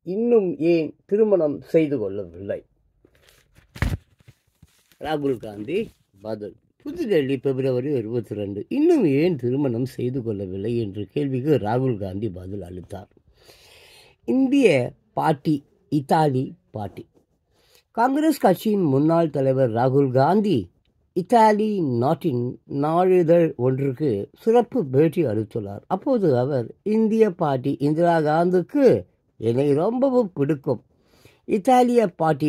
இன்னும் ஏன் திருமணம் செய்து கொள்ளவில்லை? ராகுல் காந்தி பதில். புதுடெல்லி பிப்ரவரி 22. இன்னும் ஏன் திருமணம் செய்து கொள்ளவில்லை என்ற கேள்விக்கு ராகுல் காந்தி பதில் அளித்தார். இந்திய பார்ட்டி இத்தாலி பார்ட்டி. காங்கிரஸ் கட்சியின் முன்னாள் தலைவர் ராகுல் காந்தி இத்தாலி நாட்டின் நாளிதழ் ஒன்றுக்கு சிறப்பு பேட்டி அளித்துள்ளார். அப்போது அவர், இந்திய பார்ட்டி இந்திரா காந்திக்கு என்னை ரொம்பவும் பிடிக்கும். இத்தாலிய பார்ட்டி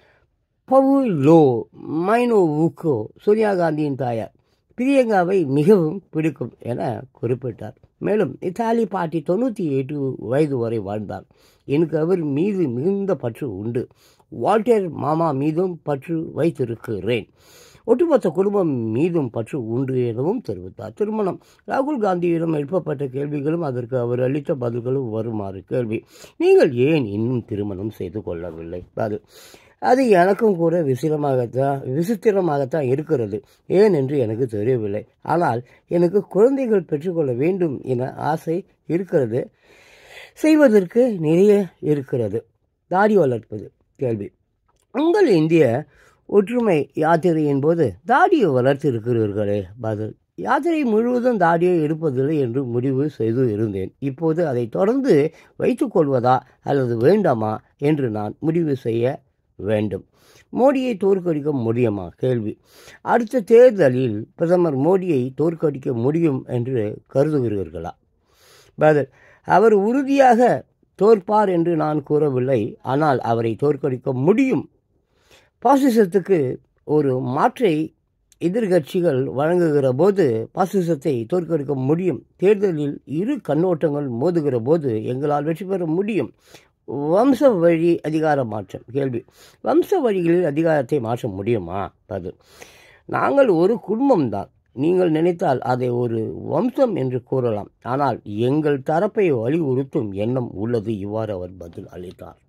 பவுலோ மைனோவுக்கோ சோனியா காந்தியின் தாயார் பிரியங்காவை மிகவும் பிடிக்கும் என குறிப்பிட்டார். மேலும் இத்தாலி பார்ட்டி 98 வயது வரை வாழ்ந்தார். எனக்கு அவர் மீது மிகுந்த பற்று உண்டு. வால்டர் மாமா மீதும் பற்று வைத்திருக்கிறேன். ஒட்டுமொத்த குடும்பம் மீதும் பற்று உண்டு எனவும் தெரிவித்தார். திருமணம். ராகுல் காந்தியிடம் எழுப்பப்பட்ட கேள்விகளும் அதற்கு அவர் அளித்த பதில்களும் வருமாறு. கேள்வி: நீங்கள் ஏன் இன்னும் திருமணம் செய்து கொள்ளவில்லை? பதில்: அது எனக்கும் கூட விசித்திரமாகத்தான் இருக்கிறது. ஏன் என்று எனக்கு தெரியவில்லை. ஆனால் எனக்கு குழந்தைகள் பெற்றுக்கொள்ள வேண்டும் என ஆசை இருக்கிறது. செய்வதற்கு நிறைய இருக்கிறது. தாடி வளர்ப்பது. கேள்வி: உங்கள் இந்திய ஒற்றுமை யாத்திரையின் போது தாடியை வளர்த்திருக்கிறீர்களே? பதில்: யாத்திரை முழுவதும் தாடியை எடுப்பதில்லை என்று முடிவு செய்து இருந்தேன். இப்போது அதை தொடர்ந்து வைத்துக் கொள்வதா அல்லது வேண்டாமா என்று நான் முடிவு செய்ய வேண்டும். மோடியை தோற்கடிக்க முடியுமா? கேள்வி: அடுத்த தேர்தலில் பிரதமர் மோடியை தோற்கடிக்க முடியும் என்று கருதுகிறீர்களா? பதில்: அவர் உறுதியாக தோற்பார் என்று நான் கூறவில்லை. ஆனால் அவரை தோற்கடிக்க முடியும். பாசிசத்துக்கு ஒரு மாற்றை எதிர்கட்சிகள் வழங்குகிற போது பாசிசத்தை தோற்கடிக்க முடியும். தேர்தலில் இரு கண்ணோட்டங்கள் மோதுகிற போது எங்களால் வெற்றி பெற முடியும். வம்ச வழி அதிகார மாற்றம். கேள்வி: வம்ச வழிகளில் அதிகாரத்தை மாற்ற முடியுமா? பதில்: நாங்கள் ஒரு குடும்பம்தான். நீங்கள் நினைத்தால் அதை ஒரு வம்சம் என்று கூறலாம். ஆனால் எங்கள் தரப்பை வலியுறுத்தும் எண்ணம் உள்ளது. இவ்வாறு அவர் பதில் அளித்தார்.